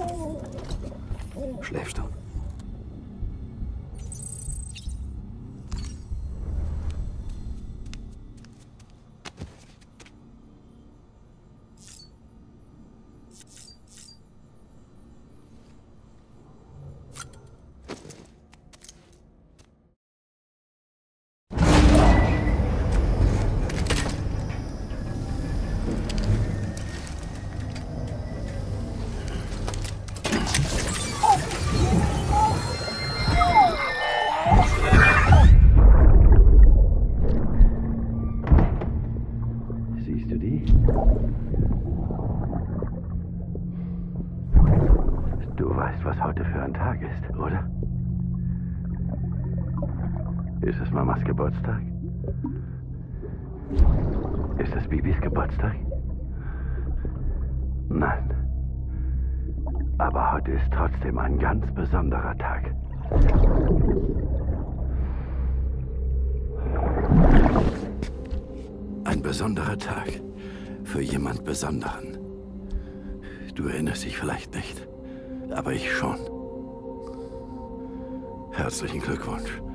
Schläfst du? Siehst du die? Du weißt, was heute für ein Tag ist, oder? Ist es Mamas Geburtstag? Ist es Bibis Geburtstag? Nein. Aber heute ist trotzdem ein ganz besonderer Tag. Ein besonderer Tag für jemand Besonderen. Du erinnerst dich vielleicht nicht, aber ich schon. Herzlichen Glückwunsch.